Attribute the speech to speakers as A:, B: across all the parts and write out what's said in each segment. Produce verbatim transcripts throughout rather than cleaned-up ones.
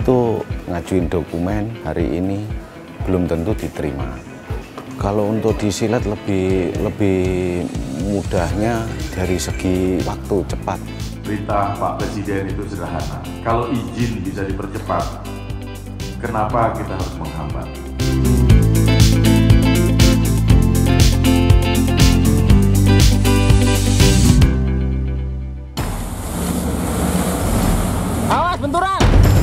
A: itu ngajuin dokumen hari ini belum tentu diterima. Kalau untuk disilet lebih lebih mudahnya dari segi waktu cepat.
B: Perintah Pak Presiden itu sederhana. Kalau izin bisa dipercepat, kenapa kita harus menghambat?
C: Awas benturan!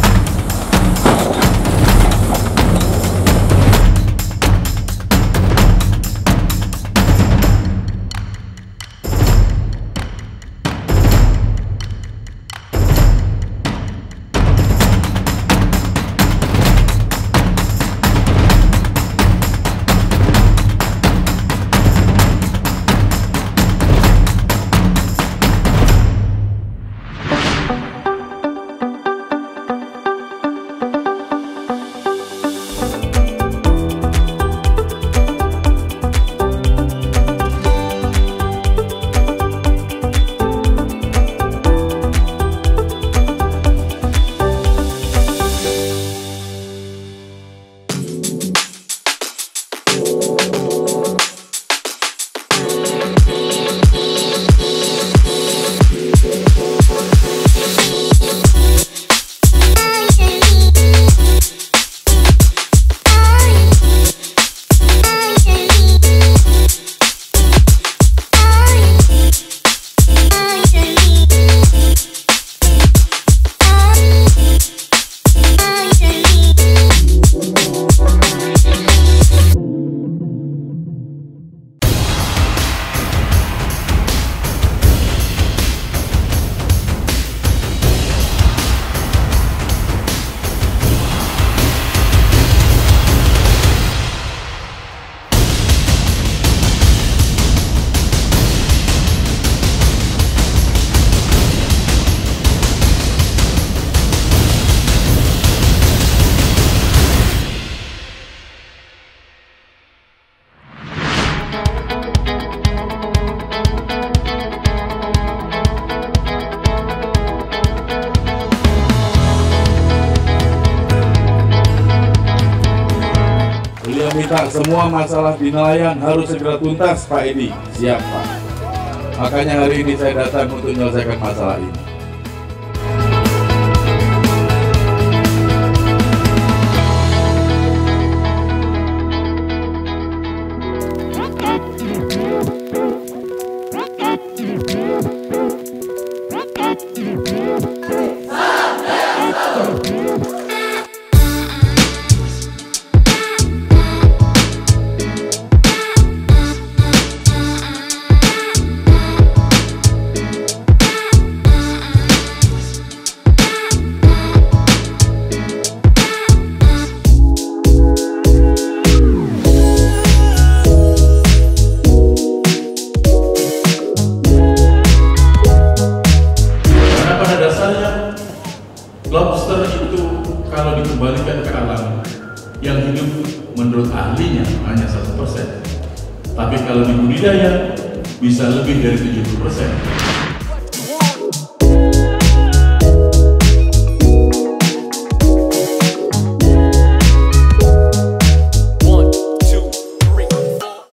D: Minta semua masalah di nelayan harus segera tuntas, Pak Edi. Siap, Pak. Makanya hari ini saya datang untuk menyelesaikan masalah ini.
E: Lobster itu kalau dikembalikan ke alam, yang hidup menurut ahlinya hanya satu persen. Tapi kalau di budidaya bisa lebih dari tujuh puluh persen.